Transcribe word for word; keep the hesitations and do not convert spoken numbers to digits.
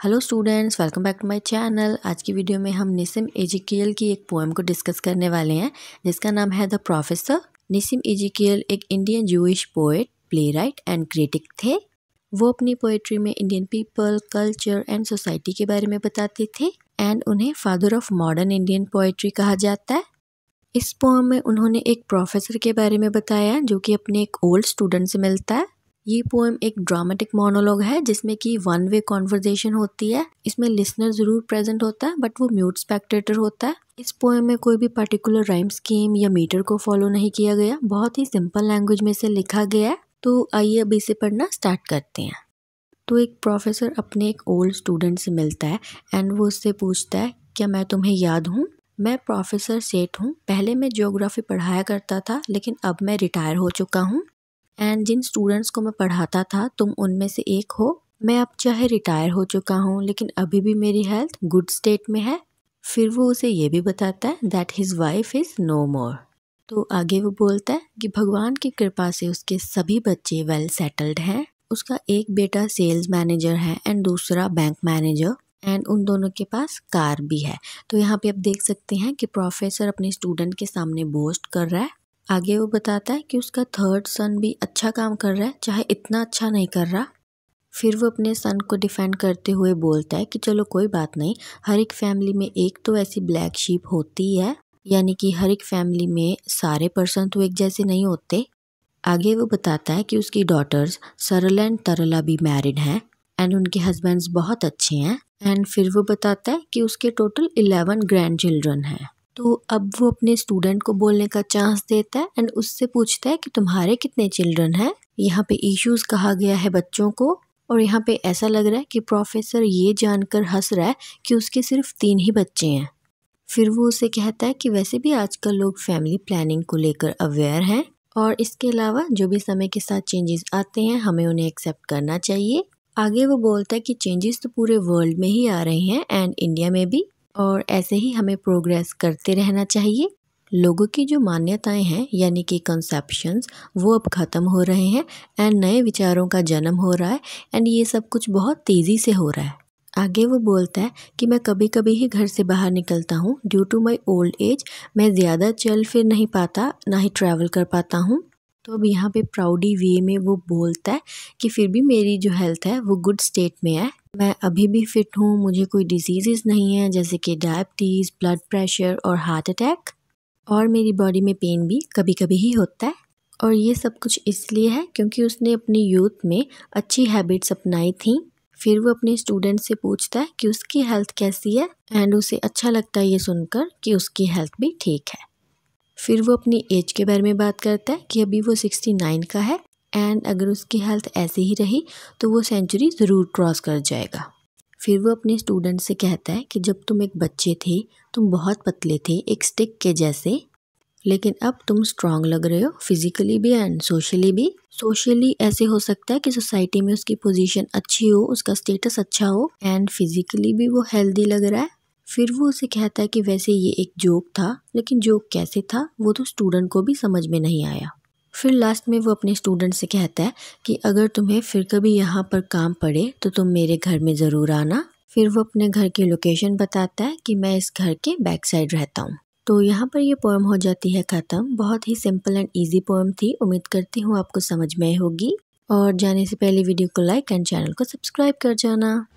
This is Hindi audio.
Hello students, welcome back to my channel. आज की वीडियो में हम निसिम एजिकियल की एक पोएम को डिस्कस करने वाले हैं जिसका नाम है द प्रोफेसर। निसिम एजिकियल एक Indian Jewish poet, playwright and critic थे। वो अपनी पोएट्री में Indian people, culture and society के बारे में बताते थे एंड उन्हें father of modern Indian poetry कहा जाता है। इस पोएम में उन्होंने एक प्रोफेसर के बारे में बताया जो कि अपने एक ओल्ड स्टूडेंट से मिलता है। ये पोएम एक ड्रामेटिक मोनोलॉग है जिसमें कि वन वे कॉन्वर्जेशन होती है। इसमें लिसनर जरूर प्रेजेंट होता है बट वो म्यूट स्पेक्टेटर होता है। इस पोएम में कोई भी पर्टिकुलर राइम स्कीम या मीटर को फॉलो नहीं किया गया, बहुत ही सिंपल लैंग्वेज में से लिखा गया है। तो आइए अब इसे पढ़ना स्टार्ट करते हैं। तो एक प्रोफेसर अपने एक ओल्ड स्टूडेंट से मिलता है एंड वो उससे पूछता है, क्या मैं तुम्हें याद हूँ? मैं प्रोफेसर सेठ हूँ। पहले मैं ज्योग्राफी पढ़ाया करता था लेकिन अब मैं रिटायर हो चुका हूँ एंड जिन स्टूडेंट्स को मैं पढ़ाता था तुम उनमें से एक हो। मैं अब चाहे रिटायर हो चुका हूँ लेकिन अभी भी मेरी हेल्थ गुड स्टेट में है। फिर वो उसे ये भी बताता है that his wife is no more. तो आगे वो बोलता है कि भगवान की कृपा से उसके सभी बच्चे वेल सेटल्ड हैं। उसका एक बेटा सेल्स मैनेजर है एंड दूसरा बैंक मैनेजर एंड उन दोनों के पास कार भी है। तो यहाँ पे आप देख सकते हैं कि प्रोफेसर अपने स्टूडेंट के सामने बोस्ट कर रहा है। आगे वो बताता है कि उसका थर्ड सन भी अच्छा काम कर रहा है, चाहे इतना अच्छा नहीं कर रहा। फिर वो अपने सन को डिफेंड करते हुए बोलता है कि चलो कोई बात नहीं, हर एक फैमिली में एक तो ऐसी ब्लैक शीप होती है, यानी कि हर एक फैमिली में सारे पर्सन तो एक जैसे नहीं होते। आगे वो बताता है कि उसकी डॉटर्स सरल एंड तरला भी मैरिड हैं एंड उनके हस्बैंड्स बहुत अच्छे हैं। एंड फिर वो बताता है कि उसके टोटल इलेवन ग्रैंड चिल्ड्रन हैं। तो अब वो अपने स्टूडेंट को बोलने का चांस देता है एंड उससे पूछता है कि तुम्हारे कितने चिल्ड्रन हैं। यहाँ पे इश्यूज कहा गया है बच्चों को और यहाँ पे ऐसा लग रहा है कि प्रोफेसर ये जानकर हंस रहा है कि उसके सिर्फ तीन ही बच्चे हैं। फिर वो उसे कहता है कि वैसे भी आजकल लोग फैमिली प्लानिंग को लेकर अवेयर हैं और इसके अलावा जो भी समय के साथ चेंजेस आते हैं हमें उन्हें एक्सेप्ट करना चाहिए। आगे वो बोलता है कि चेंजेस तो पूरे वर्ल्ड में ही आ रहे हैं एंड इंडिया में भी, और ऐसे ही हमें प्रोग्रेस करते रहना चाहिए। लोगों की जो मान्यताएं हैं यानी कि कंसेप्शंस वो अब ख़त्म हो रहे हैं एंड नए विचारों का जन्म हो रहा है एंड ये सब कुछ बहुत तेज़ी से हो रहा है। आगे वो बोलता है कि मैं कभी कभी ही घर से बाहर निकलता हूँ due to my old age. मैं ज़्यादा चल फिर नहीं पाता, ना ही ट्रैवल कर पाता हूँ। तो अब यहाँ पे प्राउडी वे में वो बोलता है कि फिर भी मेरी जो हेल्थ है वो गुड स्टेट में है। मैं अभी भी फिट हूँ, मुझे कोई डिजीज़ नहीं है जैसे कि डायबिटीज़, ब्लड प्रेशर और हार्ट अटैक, और मेरी बॉडी में पेन भी कभी कभी ही होता है। और ये सब कुछ इसलिए है क्योंकि उसने अपनी यूथ में अच्छी हैबिट्स अपनाई थी। फिर वो अपने स्टूडेंट से पूछता है कि उसकी हेल्थ कैसी है एंड उसे अच्छा लगता है ये सुनकर कि उसकी हेल्थ भी ठीक है। फिर वो अपनी एज के बारे में बात करता है कि अभी वो सिक्सटी नाइन का है एंड अगर उसकी हेल्थ ऐसे ही रही तो वो सेंचुरी ज़रूर क्रॉस कर जाएगा। फिर वो अपने स्टूडेंट से कहता है कि जब तुम एक बच्चे थे तुम बहुत पतले थे, एक स्टिक के जैसे, लेकिन अब तुम स्ट्रांग लग रहे हो फिजिकली भी एंड सोशली भी। सोशली ऐसे हो सकता है कि सोसाइटी में उसकी पोजीशन अच्छी हो, उसका स्टेटस अच्छा हो एंड फिजिकली भी वो हेल्दी लग रहा है। फिर वो उसे कहता है कि वैसे ये एक जोक था, लेकिन जोक कैसे था वो तो स्टूडेंट को भी समझ में नहीं आया। फिर लास्ट में वो अपने स्टूडेंट से कहता है कि अगर तुम्हें फिर कभी यहाँ पर काम पड़े तो तुम मेरे घर में ज़रूर आना। फिर वो अपने घर की लोकेशन बताता है कि मैं इस घर के बैक साइड रहता हूँ। तो यहाँ पर ये पोएम हो जाती है ख़त्म। बहुत ही सिंपल एंड ईजी पोएम थी। उम्मीद करती हूँ आपको समझ में आई होगी। और जाने से पहले वीडियो को लाइक एंड चैनल को सब्सक्राइब कर जाना।